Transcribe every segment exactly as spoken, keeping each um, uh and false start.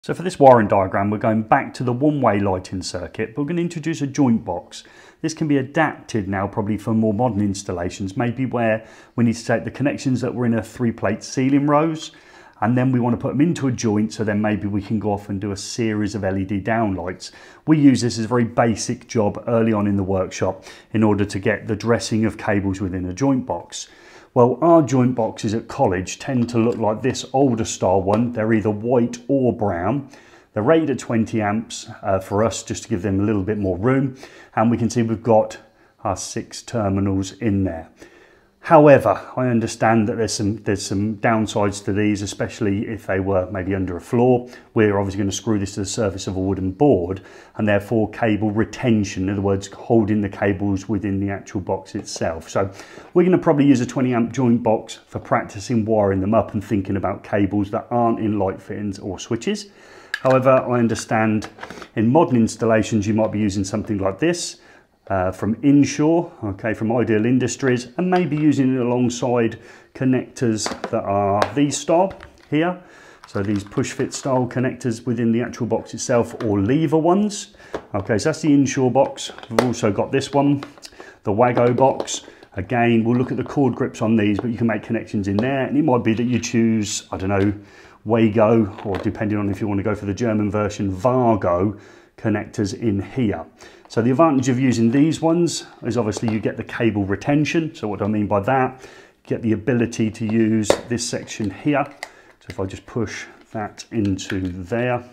So for this wiring diagram, we're going back to the one-way lighting circuit, but we're going to introduce a joint box. This can be adapted now probably for more modern installations, maybe where we need to take the connections that were in a three-plate ceiling rows, and then we want to put them into a joint, so then maybe we can go off and do a series of L E D downlights. We use this as a very basic job early on in the workshop in order to get the dressing of cables within a joint box. Well, our joint boxes at college tend to look like this older style one. They're either white or brown. They're rated at twenty amps uh, for us, just to give them a little bit more room. And we can see we've got our six terminals in there. However, I understand that there's some there's some downsides to these, especially if they were maybe under a floor. We're obviously going to screw this to the surface of a wooden board, and therefore cable retention, in other words, holding the cables within the actual box itself. So we're going to probably use a twenty amp joint box for practicing wiring them up and thinking about cables that aren't in light fittings or switches. However, I understand in modern installations you might be using something like this. Uh, from Insure, okay, from Ideal Industries, and maybe using it alongside connectors that are these style here. So these push fit style connectors within the actual box itself, or lever ones. Okay, so that's the Insure box. We've also got this one, the Wago box. Again, we'll look at the cord grips on these, but you can make connections in there, and it might be that you choose, I don't know, Wago, or depending on if you want to go for the German version, Wago connectors in here. So the advantage of using these ones is obviously you get the cable retention. So what do I mean by that? You get the ability to use this section here. So if I just push that into there,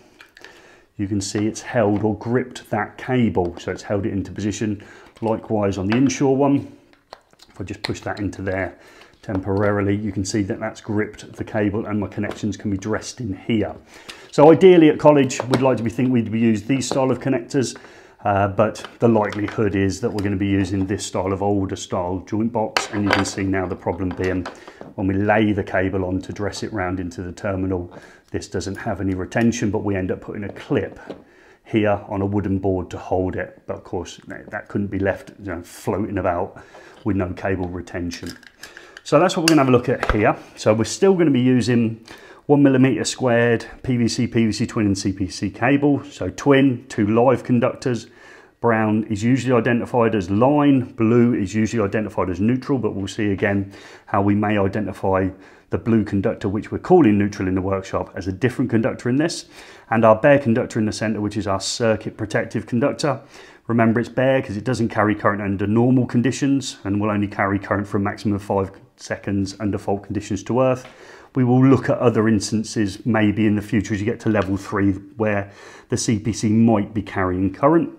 you can see it's held or gripped that cable. So it's held it into position. Likewise on the Insure one, if I just push that into there temporarily, you can see that that's gripped the cable, and my connections can be dressed in here. So ideally at college, we'd like to be think we'd be use these style of connectors. Uh, but the likelihood is that we're going to be using this style of older style joint box, and you can see now the problem being when we lay the cable on to dress it round into the terminal, this doesn't have any retention, but we end up putting a clip here on a wooden board to hold it. But of course that couldn't be left, you know, floating about with no cable retention. So that's what we're going to have a look at here. So we're still going to be using one millimeter squared P V C, P V C twin and C P C cable. So twin, two live conductors. Brown is usually identified as line, blue is usually identified as neutral, but we'll see again how we may identify the blue conductor, which we're calling neutral in the workshop, as a different conductor in this. And our bare conductor in the center, which is our circuit protective conductor. Remember, it's bare because it doesn't carry current under normal conditions and will only carry current for a maximum of five seconds under fault conditions to earth. We will look at other instances maybe in the future as you get to level three where the C P C might be carrying current.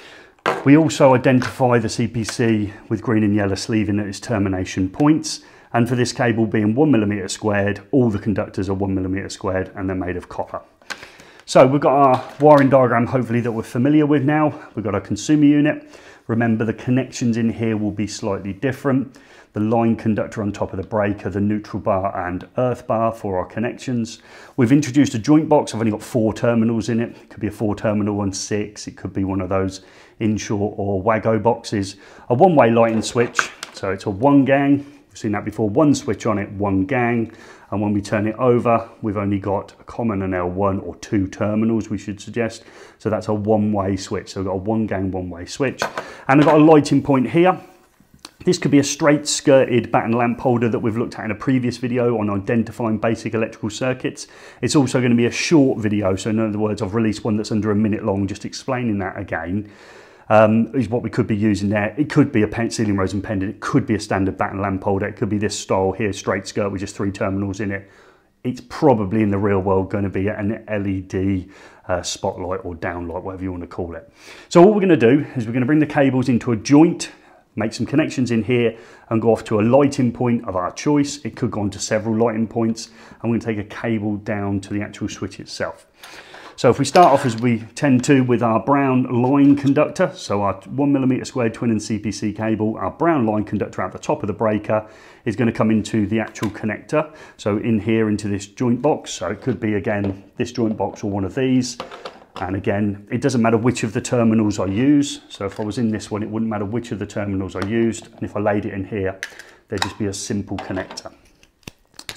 We also identify the C P C with green and yellow sleeving at its termination points. And for this cable being one millimeter squared, all the conductors are one millimeter squared and they're made of copper. So we've got our wiring diagram hopefully that we're familiar with now. We've got our consumer unit. Remember, the connections in here will be slightly different. The line conductor on top of the breaker, the neutral bar and earth bar for our connections. We've introduced a joint box. I've only got four terminals in it. It could be a four terminal one, six. It could be one of those Insure or Wago boxes. A one-way lighting switch. So it's a one gang. We've seen that before. One switch on it, one gang. And when we turn it over, we've only got a common and L one or two terminals, we should suggest. So that's a one-way switch. So we've got a one gang, one-way switch. And I've got a lighting point here. This could be a straight skirted batten lamp holder that we've looked at in a previous video on identifying basic electrical circuits. It's also going to be a short video, so in other words, I've released one that's under a minute long, just explaining that again, um, is what we could be using there. It could be a ceiling rose and pendant, it could be a standard batten lamp holder, it could be this style here, straight skirt with just three terminals in it. It's probably in the real world going to be an L E D uh, spotlight or downlight, whatever you want to call it. So what we're going to do is we're going to bring the cables into a joint, make some connections in here and go off to a lighting point of our choice. It could go on to several lighting points, and we're going to take a cable down to the actual switch itself. So if we start off as we tend to with our brown line conductor, so our one millimeter squared twin and C P C cable, our brown line conductor at the top of the breaker is going to come into the actual connector. So in here into this joint box. So it could be again this joint box or one of these. And again, it doesn't matter which of the terminals I use. So if I was in this one, it wouldn't matter which of the terminals I used. And if I laid it in here, there'd just be a simple connector.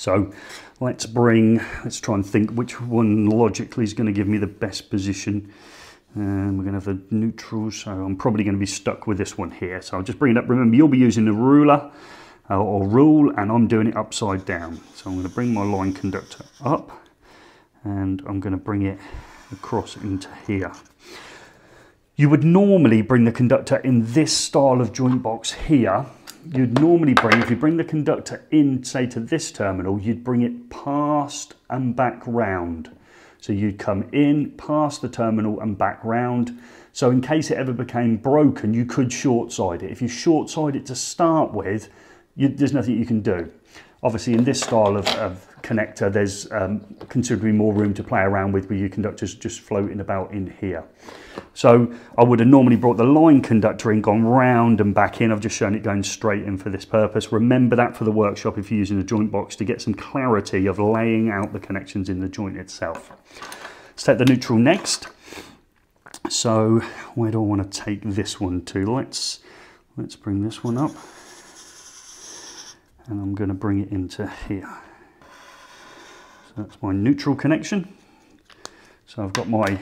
So let's bring, let's try and think which one logically is going to give me the best position. And we're going to have the neutral, so I'm probably going to be stuck with this one here. So I'll just bring it up. Remember, you'll be using a ruler uh, or rule, and I'm doing it upside down. So I'm going to bring my line conductor up, and I'm going to bring it across into here. You would normally bring the conductor in this style of joint box here. You'd normally bring, if you bring the conductor in, say, to this terminal, you'd bring it past and back round. So you'd come in, past the terminal and back round. So in case it ever became broken, you could short side it. If you short side it to start with, you, there's nothing you can do. Obviously in this style of, of connector, there's um, considerably more room to play around with with your conductors just floating about in here. So I would have normally brought the line conductor in, gone round and back in. I've just shown it going straight in for this purpose. Remember that for the workshop if you're using a joint box, to get some clarity of laying out the connections in the joint itself. Let's take the neutral next. So where do I want to take this one to? Let's, let's bring this one up. And I'm going to bring it into here. So that's my neutral connection. So I've got my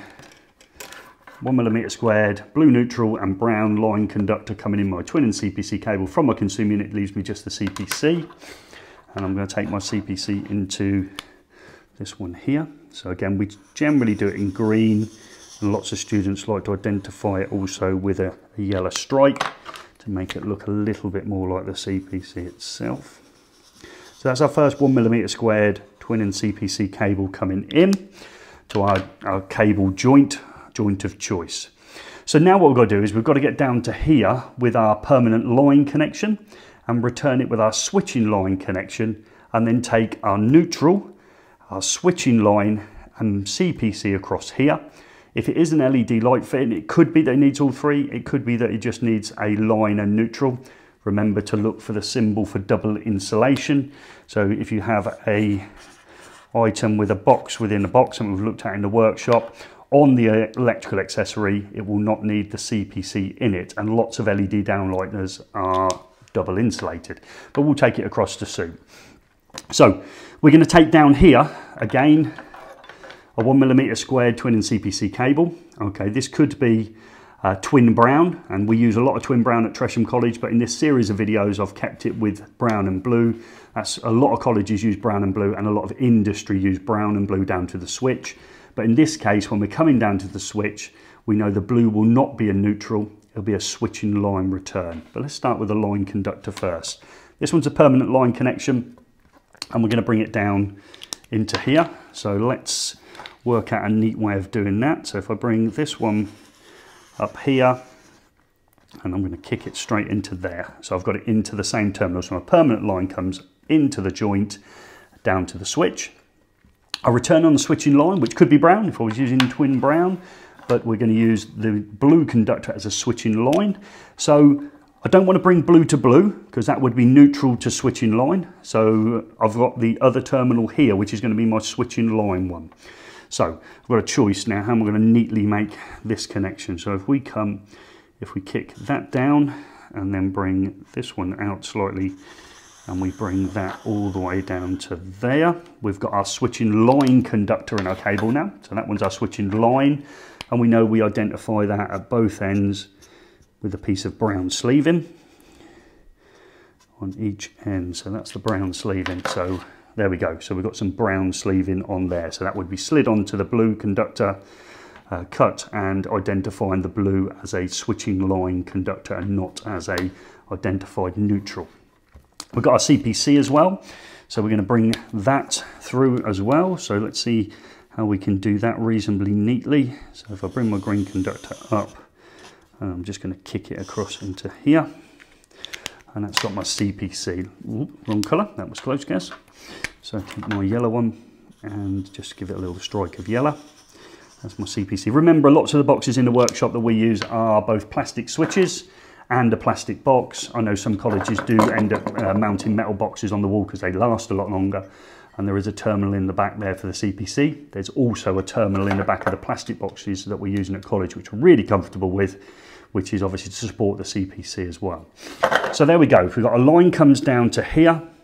one millimeter squared blue neutral and brown line conductor coming in my twin and C P C cable. From my consumer unit leaves me just the C P C, and I'm going to take my C P C into this one here. So again, we generally do it in green, and lots of students like to identify it also with a, a yellow stripe to make it look a little bit more like the C P C itself. So that's our first one millimeter squared twin and C P C cable coming in to our, our cable joint. joint of choice. So now what we've got to do is we've got to get down to here with our permanent line connection and return it with our switching line connection, and then take our neutral, our switching line and C P C across here. If it is an L E D light fitting, it could be that it needs all three. It could be that it just needs a line and neutral. Remember to look for the symbol for double insulation. So if you have a item with a box within a box, and we've looked at in the workshop, on the electrical accessory, it will not need the C P C in it, and lots of L E D downlighters are double insulated, but we'll take it across to suit. So we're going to take down here, again, a one millimeter squared twin and C P C cable. Okay, this could be uh, twin brown, and we use a lot of twin brown at Tresham College, but in this series of videos I've kept it with brown and blue. That's, a lot of colleges use brown and blue, and a lot of industry use brown and blue down to the switch. But in this case, when we're coming down to the switch, we know the blue will not be a neutral, it'll be a switching line return. But let's start with the line conductor first. This one's a permanent line connection, and we're going to bring it down into here. So let's work out a neat way of doing that. So if I bring this one up here, and I'm going to kick it straight into there. So I've got it into the same terminal. So my permanent line comes into the joint, down to the switch. I return on the switching line, which could be brown if I was using twin brown, but we're going to use the blue conductor as a switching line. So I don't want to bring blue to blue, because that would be neutral to switching line. So I've got the other terminal here, which is going to be my switching line one. So I've got a choice now how am I going to neatly make this connection. So if we come, if we kick that down and then bring this one out slightly, and we bring that all the way down to there, we've got our switching line conductor in our cable now. So that one's our switching line, and we know we identify that at both ends with a piece of brown sleeving on each end. So that's the brown sleeving. So there we go. So we've got some brown sleeving on there. So that would be slid onto the blue conductor, uh, cut and identifying the blue as a switching line conductor and not as a identified neutral. We've got our C P C as well, so we're going to bring that through as well. So let's see how we can do that reasonably neatly. So if I bring my green conductor up, I'm just going to kick it across into here, and that's got my C P C. Ooh, wrong colour, that was close, guess. So take my yellow one and just give it a little strike of yellow. That's my C P C. Remember, lots of the boxes in the workshop that we use are both plastic switches and a plastic box. I know some colleges do end up uh, mounting metal boxes on the wall because they last a lot longer, and there is a terminal in the back there for the C P C. There's also a terminal in the back of the plastic boxes that we're using at college, which we're really comfortable with, which is obviously to support the C P C as well. So there we go. If we've got a line comes down to here,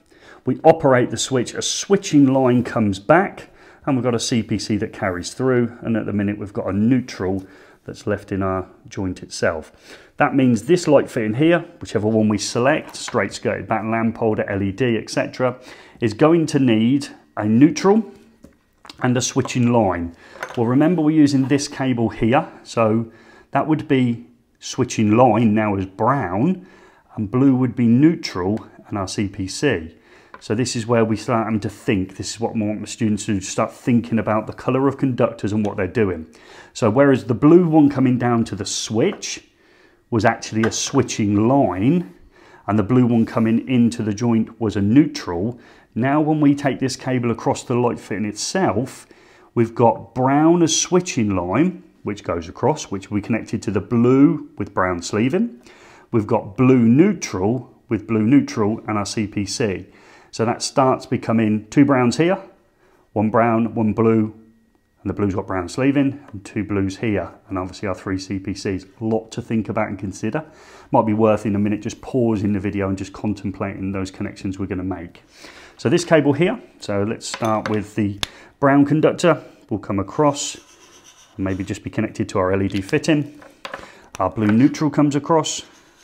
We operate the switch, a switching line comes back, and we've got a C P C that carries through, and at the minute we've got a neutral that's left in our joint itself. That means this light fitting here, whichever one we select, straight skirted batten lamp holder, L E D, et cetera, is going to need a neutral and a switching line. Well, remember we're using this cable here, so that would be switching line now is brown, and blue would be neutral and our C P C. So this is where we start having to think. This is what I want the students to do, start thinking about the colour of conductors and what they're doing. So whereas the blue one coming down to the switch was actually a switching line, and the blue one coming into the joint was a neutral, now when we take this cable across the light fitting itself, we've got brown as switching line, which goes across, which we connected to the blue with brown sleeving. We've got blue neutral with blue neutral and our C P C. So that starts becoming two browns here, one brown, one blue, and the blue's got brown sleeving, and two blues here, and obviously our three C P Cs. A lot to think about and consider. Might be worth in a minute just pausing the video and just contemplating those connections we're going to make. So this cable here, so let's start with the brown conductor. We'll come across and maybe just be connected to our L E D fitting. Our blue neutral comes across,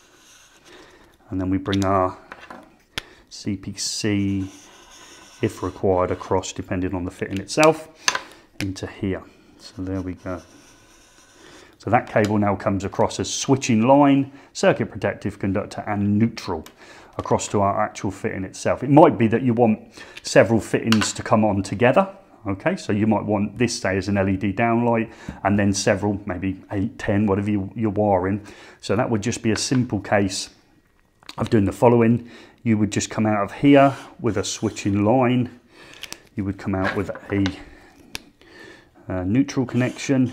and then we bring our C P C, if required, across depending on the fitting itself, into here. So there we go. So that cable now comes across as switching line, circuit protective conductor and neutral across to our actual fitting itself. It might be that you want several fittings to come on together. Okay, so you might want this, say, as an L E D downlight, and then several, maybe eight, ten, whatever you, you're wiring. So that would just be a simple case of doing the following. You would just come out of here with a switching line. You would come out with a, a neutral connection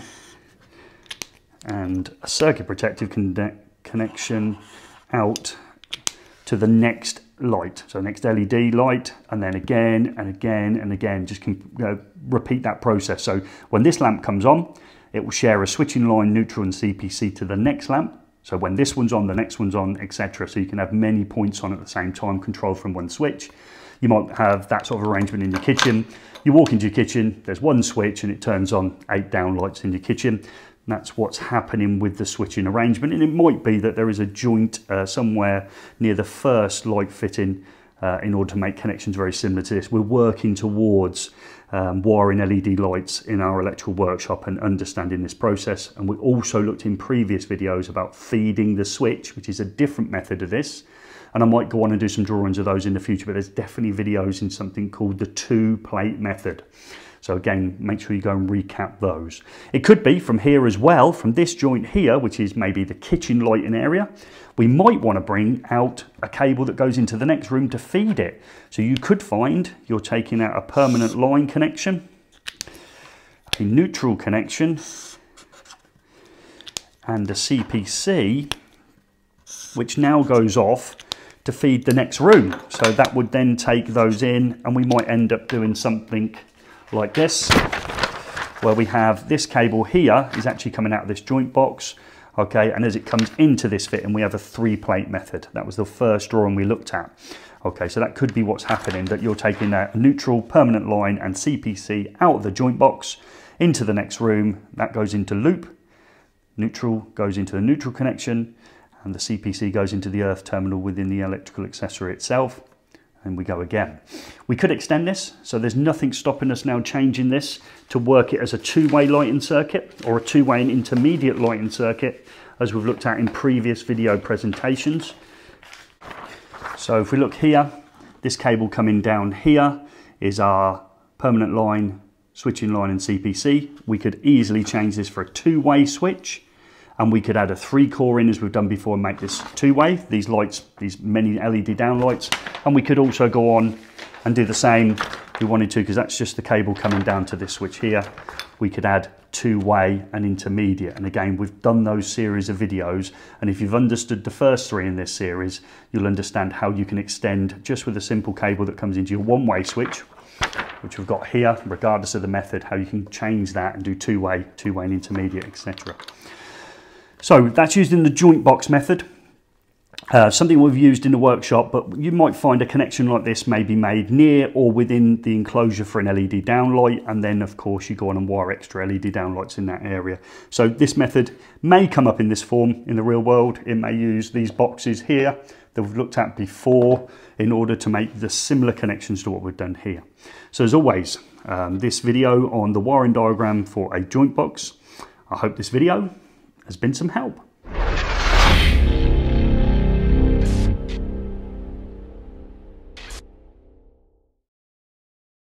and a circuit protective con connection out to the next light. So next L E D light, and then again and again and again, just can, you know, repeat that process. So when this lamp comes on, it will share a switching line, neutral and C P C to the next lamp. So when this one's on, the next one's on, et cetera. So you can have many points on at the same time, controlled from one switch. You might have that sort of arrangement in your kitchen. You walk into your kitchen, there's one switch and it turns on eight downlights in your kitchen. That's what's happening with the switching arrangement. And it might be that there is a joint uh, somewhere near the first light fitting uh, in order to make connections very similar to this. We're working towards um, wiring L E D lights in our electrical workshop and understanding this process. And we also looked in previous videos about feeding the switch, which is a different method of this. And I might go on and do some drawings of those in the future, but there's definitely videos in something called the two plate method. So again, make sure you go and recap those. It could be from here as well, from this joint here, which is maybe the kitchen lighting area. We might want to bring out a cable that goes into the next room to feed it. So you could find you're taking out a permanent line connection, a neutral connection, and a C P C, which now goes off to feed the next room. So that would then take those in, and we might end up doing something like this, where we have this cable here is actually coming out of this joint box, okay, and as it comes into this fitting, we have a three plate method. That was the first drawing we looked at. Okay, so that could be what's happening, that you're taking a neutral, permanent line and C P C out of the joint box into the next room. That goes into loop, neutral goes into the neutral connection, and the C P C goes into the earth terminal within the electrical accessory itself. And we go again. We could extend this, so there's nothing stopping us now changing this to work it as a two-way lighting circuit or a two-way and intermediate lighting circuit, as we've looked at in previous video presentations. So if we look here, this cable coming down here is our permanent line, switching line and C P C. We could easily change this for a two-way switch, and we could add a three core in as we've done before and make this two-way, these lights, these many L E D downlights. And we could also go on and do the same if we wanted to, because that's just the cable coming down to this switch here. We could add two-way and intermediate. And again, we've done those series of videos. And if you've understood the first three in this series, you'll understand how you can extend just with a simple cable that comes into your one-way switch, which we've got here, regardless of the method, how you can change that and do two-way, two-way and intermediate, et cetera. So that's used in the joint box method. Uh, something we've used in the workshop, but you might find a connection like this may be made near or within the enclosure for an L E D downlight, and then of course you go on and wire extra L E D downlights in that area. So this method may come up in this form in the real world. It may use these boxes here that we've looked at before in order to make the similar connections to what we've done here. So as always, um, this video on the wiring diagram for a joint box. I hope this video has been some help.